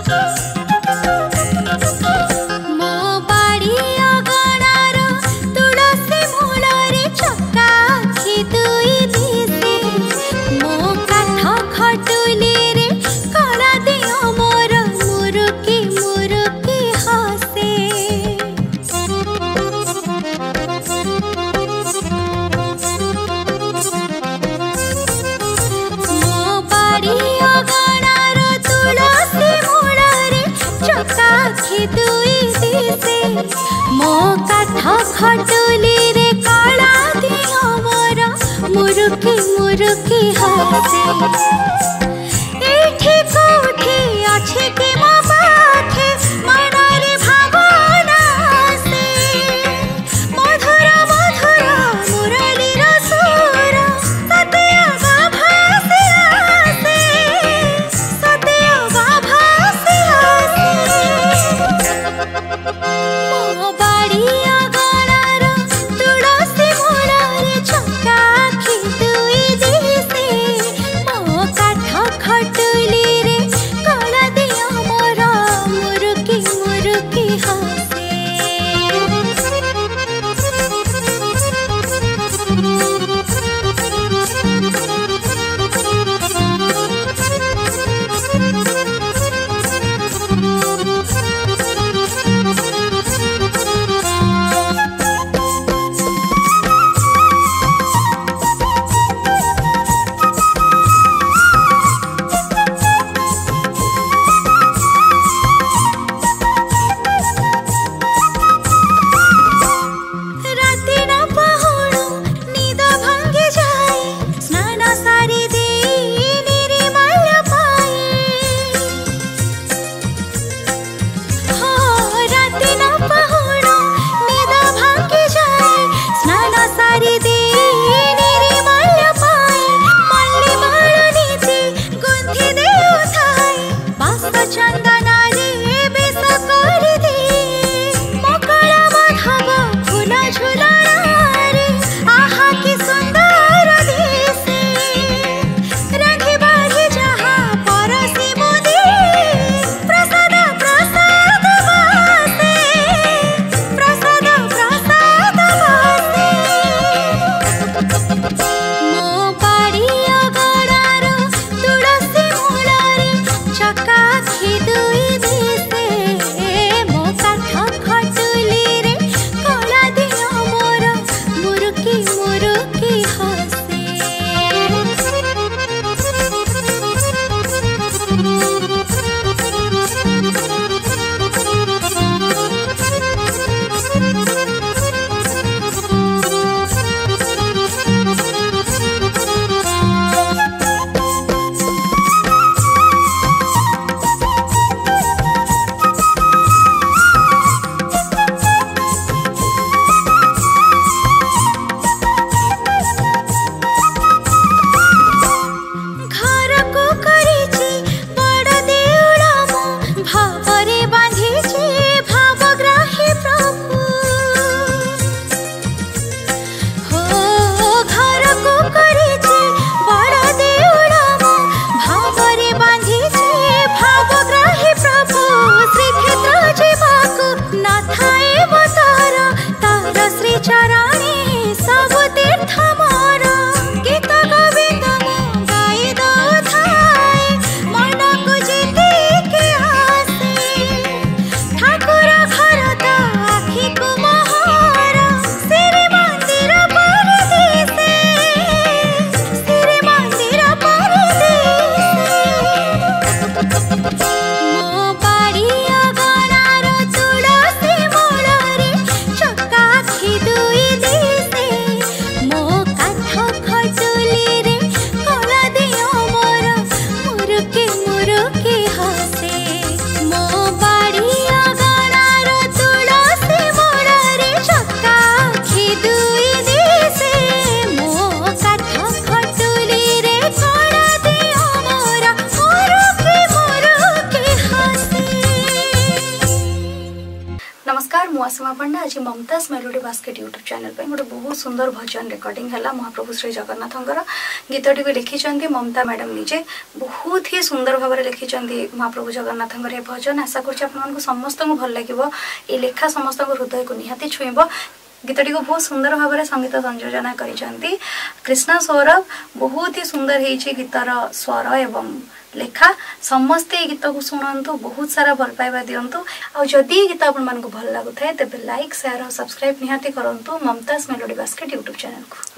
मो काठ खटुली रे कला दियो मोर मुरुकी मुरुकी हसे एठी कोठी अछि के मो पाखे मनरे भावना से मधुर मधुर मुरली रसुर सत्य गाभासे आसे सत्य गाभासे आसे मो बाड़िया गणार तुलसी मूलरे छक्का आखि दुई दिसे मो काठ खटुली रे कला दिया मोर मुरुकी मुरुकी हसे सीमा पंडा आज Mumtaz melody basket YouTube channel पे गोटे बहुत सुंदर भजन रिकॉर्डिंग है महाप्रभु श्री जगन्नाथंकर गीतटी को लिखिं ममता मैडम निजे बहुत ही सुंदर भाव में लिखिं महाप्रभु जगन्नाथंकर ये भजन आशा करूँ समस्त को भल लगे ये लेखा समस्त हृदय को निहाती छुईब गीतटी को बहुत सुंदर भाव में संगीत संयोजना करिसेंती कृष्णा सौरभ बहुत ही सुंदर है गीतर स्वर एवं लेखा समस्ते गीत को शुणु बहुत सारा भल पाइबा दिंतु आदि गीत आपको भल लगुए तेज लाइक शेयर और सब्सक्राइब निहाती करूँ Mumtaz melody basket YouTube channel को।